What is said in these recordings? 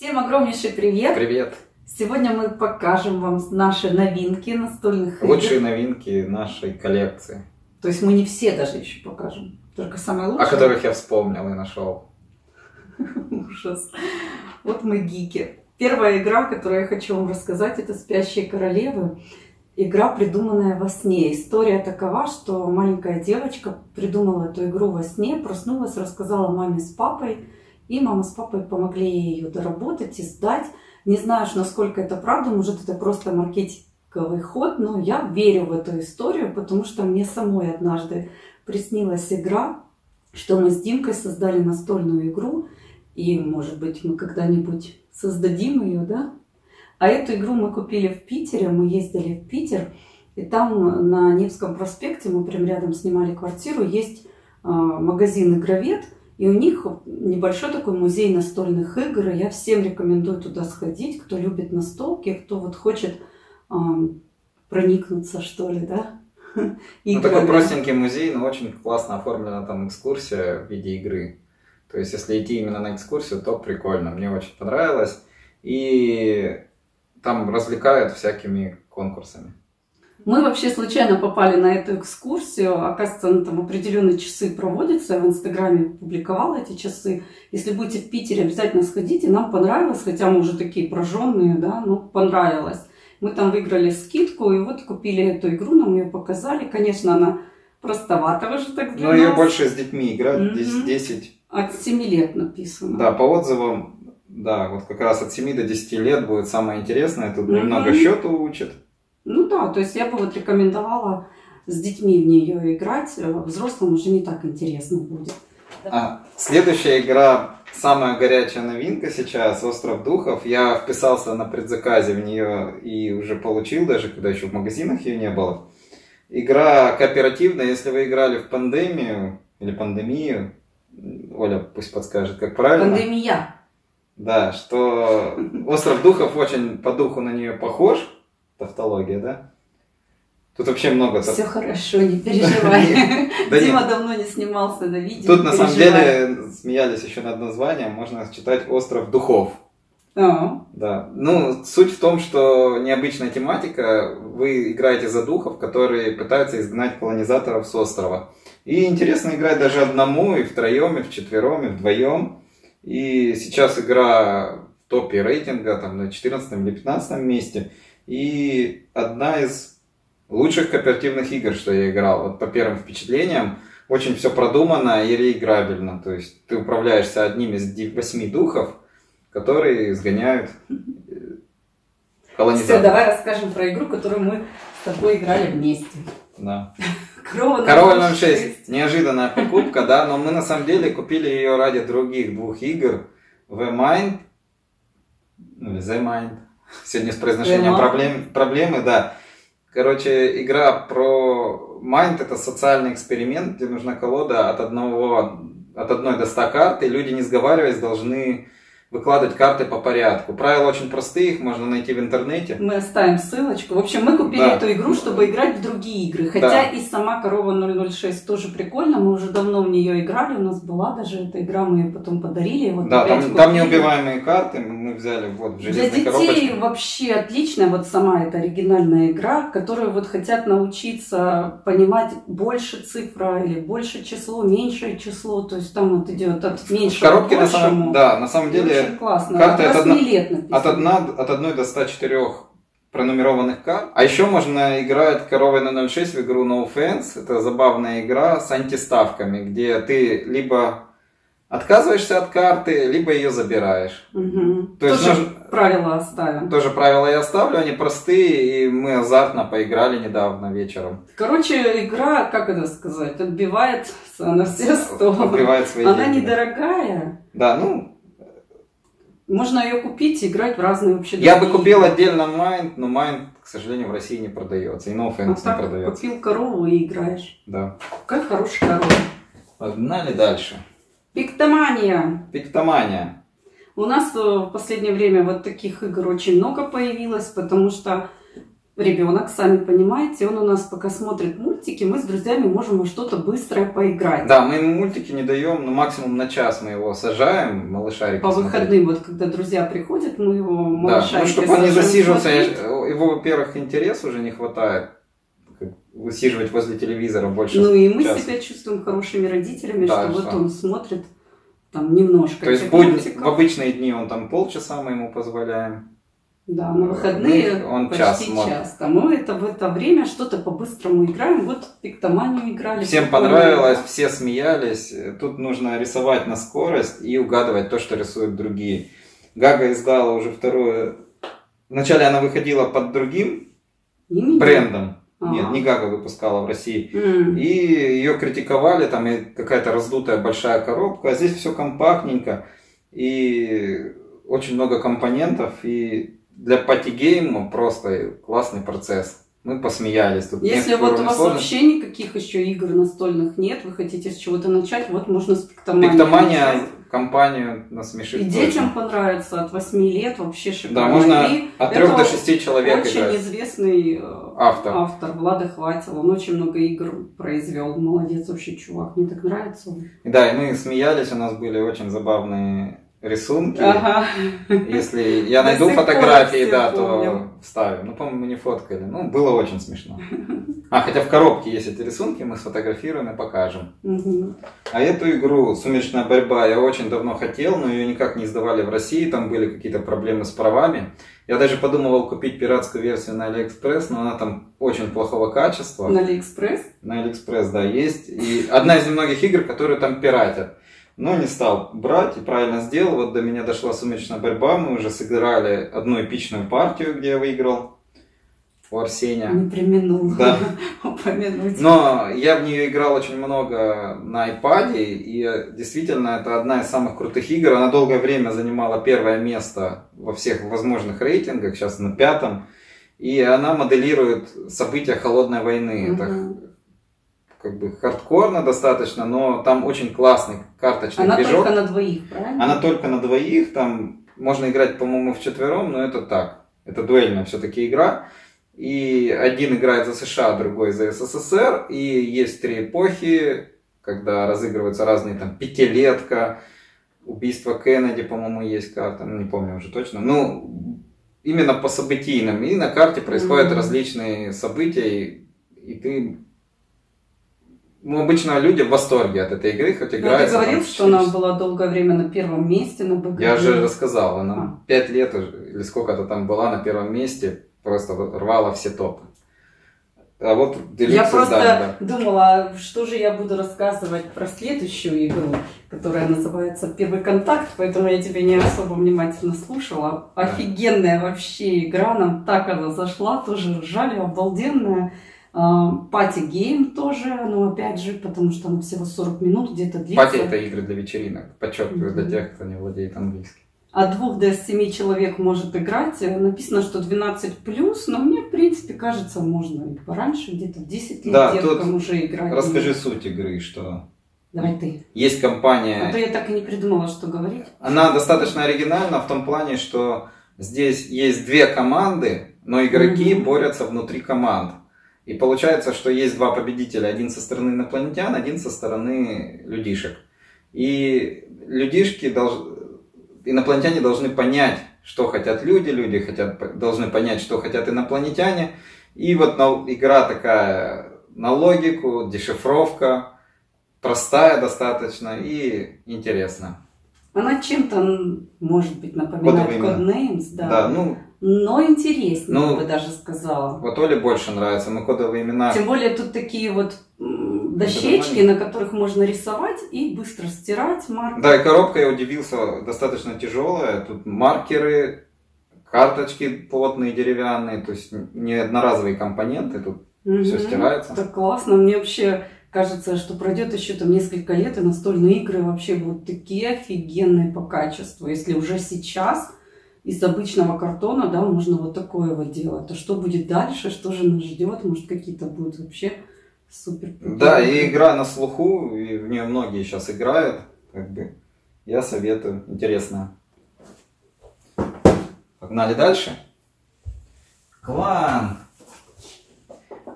Всем огромнейший привет! Привет! Сегодня мы покажем вам наши новинки настольных игр. Лучшие новинки нашей коллекции. То есть мы не все даже еще покажем, только самые лучшие. О которых я вспомнил и нашел. Ужас. Вот мы гики. Первая игра, которую я хочу вам рассказать, это «Спящие королевы». Игра, придуманная во сне. История такова, что маленькая девочка придумала эту игру во сне, проснулась, рассказала маме с папой, и мама с папой помогли ей ее доработать и сдать. Не знаю, насколько это правда, может это просто маркетинговый ход, но я верю в эту историю, потому что мне самой однажды приснилась игра, что мы с Димкой создали настольную игру, и, может быть, мы когда-нибудь создадим ее, да? А эту игру мы купили в Питере, мы ездили в Питер, и там на Невском проспекте, мы прям рядом снимали квартиру, есть магазин «Игровед», и у них небольшой такой музей настольных игр, и я всем рекомендую туда сходить, кто любит настолки, кто вот хочет проникнуться, что ли, да? Ну, такой простенький музей, но очень классно оформлена там экскурсия в виде игры. То есть, если идти именно на экскурсию, то прикольно, мне очень понравилось. И там развлекают всякими конкурсами. Мы вообще случайно попали на эту экскурсию. Оказывается, она там определенные часы проводится. Я в Инстаграме публиковала эти часы. Если будете в Питере, обязательно сходите. Нам понравилось, хотя мы уже такие прожженные, да, но понравилось. Мы там выиграли скидку и вот купили эту игру, нам ее показали. Конечно, она простовата уже так для Но нас. ее больше с детьми играть, 10. От 7 лет написано. Да, по отзывам, да, вот как раз от 7 до 10 лет будет самое интересное. Тут немного счету учат. Ну да, то есть я бы вот рекомендовала с детьми в нее играть, взрослым уже не так интересно будет. Следующая игра, самая горячая новинка сейчас, «Остров Духов». Я вписался на предзаказе в нее и уже получил, даже когда еще в магазинах ее не было. Игра кооперативная, если вы играли в «Пандемию» или «Пандемию», Оля пусть подскажет, как правильно. «Пандемия». Да, что «Остров Духов» очень по духу на нее похож. Тавтология, да? Тут вообще много... Все хорошо, не переживай. Дима давно не снимался на видео. Тут на самом деле смеялись еще над названием, можно читать «Остров Духов». Да. Ну, суть в том, что необычная тематика, вы играете за духов, которые пытаются изгнать колонизаторов с острова. И интересно играть даже одному, и втроем, и вчетвером, и вдвоем. И сейчас игра в топе рейтинга, там на 14 или 15 месте. И одна из лучших кооперативных игр, что я играл. Вот по первым впечатлениям, очень все продумано и реиграбельно. То есть ты управляешься одним из 8 духов, которые изгоняют колонизаторов. Все, давай расскажем про игру, которую мы с тобой играли вместе. Да. Корова 06. Неожиданная покупка, да, но мы на самом деле купили ее ради других двух игр. The Mind, или The Mind. Сегодня с произношением проблемы, да. Короче, игра про Mind — это социальный эксперимент, где нужна колода от 1 до 100 карт, и люди, не сговариваясь, должны выкладывать карты по порядку. Правила очень простые, их можно найти в интернете. Мы оставим ссылочку. В общем, мы купили эту игру, чтобы играть в другие игры. Хотя и сама «Корова 006» тоже прикольно. Мы уже давно в нее играли. У нас была даже эта игра, мы ее потом подарили. Вот да, там неубиваемые карты мы взяли вот в железной коробочке. Для детей вообще отличная вот сама эта оригинальная игра, которую вот хотят научиться понимать больше цифра или больше число, меньшее число. То есть там вот идет от меньшего к большему. На самом деле классно. Карты от 1 до 104 пронумерованных карт. А еще можно играть «Коровой на 06» в игру No Offense. Это забавная игра с антиставками, где ты либо отказываешься от карты, либо ее забираешь. То есть правила оставим. Тоже правила я оставлю, они простые, и мы азартно поиграли недавно вечером. Короче, игра, как это сказать, отбивается на все 100. Отбивает свои Она деньги. недорогая. Да, ну... Можно ее купить и играть в разные вообще. Я бы купил отдельно Mind, но Mind, к сожалению, в России не продается. И No Offense не продается. Купил корову и играешь. Да. Какая хорошая корова. Погнали дальше. Пиктомания. Пиктомания. У нас в последнее время вот таких игр очень много появилось, потому что ребенок, сами понимаете, он у нас пока смотрит мультики, мы с друзьями можем во что-то быстрое поиграть. Да, мы ему мультики не даем, но максимум на час мы его сажаем, малышарики. По выходным, вот когда друзья приходят, мы его малышарики. Да, ну чтобы он не засиживался, его, во-первых, интерес уже не хватает. Высиживать возле телевизора больше. Ну и мы себя чувствуем хорошими родителями, да, что вот он смотрит там немножко. То есть в обычные дни он там полчаса мы ему позволяем. Да, на выходные он почти час. Мы это в это время что-то по-быстрому играем. Вот пиктоманию играли. Всем понравилось, все смеялись. Тут нужно рисовать на скорость и угадывать то, что рисуют другие. Гага издала уже второе. Вначале она выходила под другим брендом. Нет, не Гага выпускала в России. И ее критиковали, там какая-то раздутая большая коробка, а здесь все компактненько. И очень много компонентов. И для пати-гейма просто классный процесс. Мы посмеялись. Тут если вот у вас вообще никаких еще игр настольных нет, вы хотите с чего-то начать, вот можно с пиктоманией. Пиктомания компанию насмешит. И детям понравится от 8 лет, вообще шикарно. Да, можно от 3 до 6 человек очень играть. Известный автор Влада Хватил, он очень много игр произвел. Молодец вообще чувак, мне так нравится. Да, и мы смеялись, у нас были очень забавные рисунки. Ага. Если я найду фотографии, да, то вставим. Ну, по-моему, мы не фоткали. Ну, было очень смешно. Хотя в коробке есть эти рисунки, мы сфотографируем и покажем. А эту игру «Сумеречная борьба» я очень давно хотел, но ее никак не издавали в России, там были какие-то проблемы с правами. Я даже подумывал купить пиратскую версию на Алиэкспресс, но она там очень плохого качества. На Алиэкспресс? На Алиэкспресс, да, есть. И одна из немногих игр, которые там пиратят. Но не стал брать и правильно сделал. Вот до меня дошла «Сумеречная борьба». Мы уже сыграли одну эпичную партию, где я выиграл у Арсения. Не преминул упомянуть. Но я в нее играл очень много на iPad. И действительно, это одна из самых крутых игр. Она долгое время занимала первое место во всех возможных рейтингах. Сейчас на 5-м. И она моделирует события холодной войны. Это как бы хардкорно достаточно, но там очень классный карточный движок. Она только на двоих, правильно? Она только на двоих, там можно играть, по-моему, вчетвером, но это так. Это дуэльная все-таки игра. И один играет за США, другой за СССР. И есть 3 эпохи, когда разыгрываются разные там пятилетка, убийство Кеннеди, по-моему, есть карта, не помню уже точно. Ну, именно по событийным. И на карте происходят различные события, и ты... Ну, обычно люди в восторге от этой игры, хоть играют. Ты говорил, что она была долгое время на первом месте на БГ. Я же рассказал, она 5 лет или сколько-то там была на первом месте, просто рвала все топы. А вот я просто думала, что же я буду рассказывать про следующую игру, которая называется «Первый контакт», поэтому я тебя не особо внимательно слушала. Офигенная вообще игра, нам так она зашла, тоже ржали, обалденная. Пати-гейм тоже, но опять же, потому что она всего 40 минут где-то длится. Пати — это игры для вечеринок, подчеркиваю, для тех, кто не владеет английским. От 2 до 7 человек может играть. Написано, что 12+, но мне, в принципе, кажется, можно и пораньше, где-то в 10 лет деткам уже играть. Расскажи суть игры, что... Давай ты. Есть компания... А то я так и не придумала, что говорить. Она достаточно оригинальна в том плане, что здесь есть 2 команды, но игроки борются внутри команд. И получается, что есть 2 победителя. Один со стороны инопланетян, один со стороны людишек. И инопланетяне должны понять, что хотят люди, люди должны понять, что хотят инопланетяне. И вот игра такая на логику, дешифровка, простая достаточно и интересная. Она чем-то, может быть, напоминает Codenames, да. Да, но интереснее, я бы даже сказала. Вот Оле больше нравится, мы кодовые имена. Тем более тут такие вот дощечки, на которых можно рисовать и быстро стирать маркеры. Да, и коробка, я удивился, достаточно тяжелая. Тут маркеры, карточки плотные, деревянные, то есть не одноразовые компоненты, тут все стирается. Так классно, мне вообще кажется, что пройдет еще там несколько лет, и настольные игры вообще будут такие офигенные по качеству. Если уже сейчас из обычного картона, да, можно вот такое вот делать, то что будет дальше, что же нас ждет, может какие-то будут вообще супер. Да, и игра на слуху, и в нее многие сейчас играют, как бы, я советую, интересно. Погнали дальше. Клан.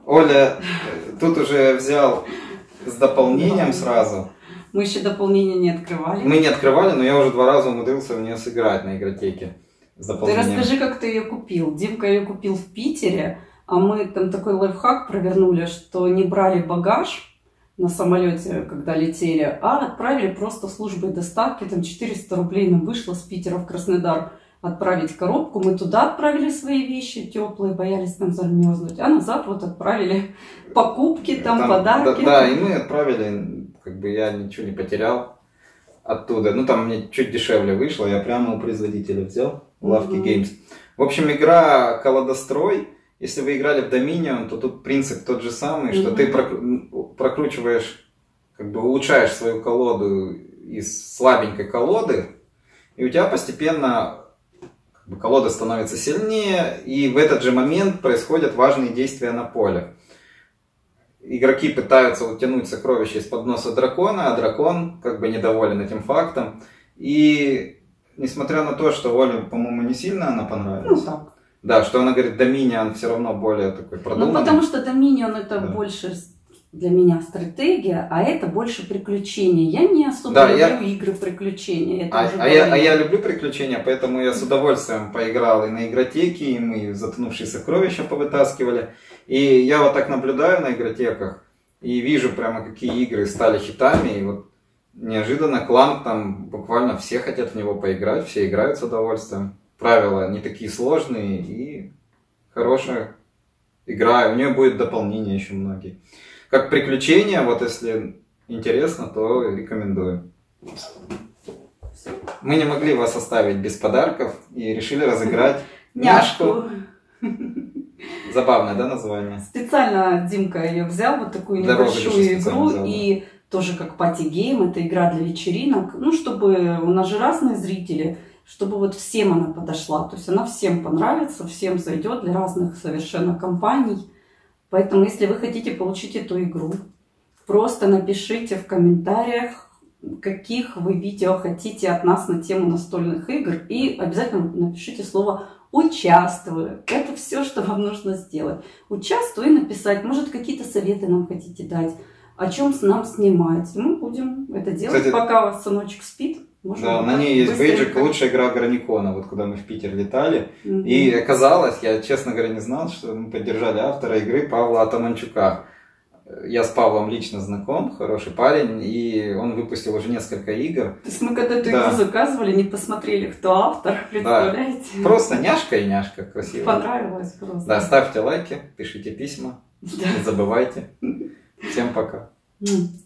Оля тут уже взял с дополнением сразу. Мы еще дополнение не открывали. Мы не открывали, но я уже 2 раза умудрился в нее сыграть на игротеке. С дополнением. Ты расскажи, как ты ее купил. Димка ее купил в Питере, а мы там такой лайфхак провернули, что не брали багаж на самолете, когда летели, а отправили просто службой доставки. Там 400 рублей нам вышло с Питера в Краснодар отправить коробку. Мы туда отправили свои вещи теплые, боялись там замерзнуть. А назад вот отправили покупки, там подарки. Да, и мы отправили, как бы я ничего не потерял оттуда. Ну, там мне чуть дешевле вышло, я прямо у производителя взял, Lafky Games. В общем, игра «Колодострой». Если вы играли в Dominion, то тут принцип тот же самый, что ты прокручиваешь, как бы улучшаешь свою колоду из слабенькой колоды, и у тебя постепенно колода становится сильнее, и в этот же момент происходят важные действия на поле. Игроки пытаются утянуть сокровища из-под носа дракона, а дракон как бы недоволен этим фактом. И несмотря на то, что Оле, по-моему, не сильно она понравилась. Ну так. Да, что она говорит, Dominion все равно более такой продуманный. Ну потому что Dominion это больше для меня стратегия, а это больше приключения. Я не особо люблю игры приключения. Я люблю приключения, поэтому я с удовольствием поиграл и на игротеке, и мы затонувшие сокровища повытаскивали. И я вот так наблюдаю на игротеках и вижу прямо, какие игры стали хитами. И вот неожиданно Кланк там буквально все хотят в него поиграть, все играют с удовольствием. Правила не такие сложные и хорошая игра. У нее будет дополнение еще многие. Как приключения, вот если интересно, то рекомендую. Мы не могли вас оставить без подарков и решили разыграть няшку. Забавное, да, название? Специально Димка ее взял, вот такую небольшую игру. И тоже как пати-гейм, это игра для вечеринок. Ну, чтобы, у нас же разные зрители, чтобы вот всем она подошла. То есть она всем понравится, всем зайдет, для разных совершенно компаний. Поэтому, если вы хотите получить эту игру, просто напишите в комментариях, каких вы видео хотите от нас на тему настольных игр. И обязательно напишите слово «участвую». Это все, что вам нужно сделать. Участвую и написать. Может, какие-то советы нам хотите дать, о чем нам снимать. Мы будем это делать, кстати, пока сыночек спит. Да, на ней есть бейджик «Лучшая игра Граникона», вот куда мы в Питер летали. И оказалось, я, честно говоря, не знал, что мы поддержали автора игры Павла Атаманчука. Я с Павлом лично знаком, хороший парень, и он выпустил уже несколько игр. То есть мы когда эту игру заказывали, не посмотрели, кто автор, представляете? Да. Просто няшка и няшка, красиво. Понравилось просто. Да, ставьте лайки, пишите письма, не забывайте. Всем пока.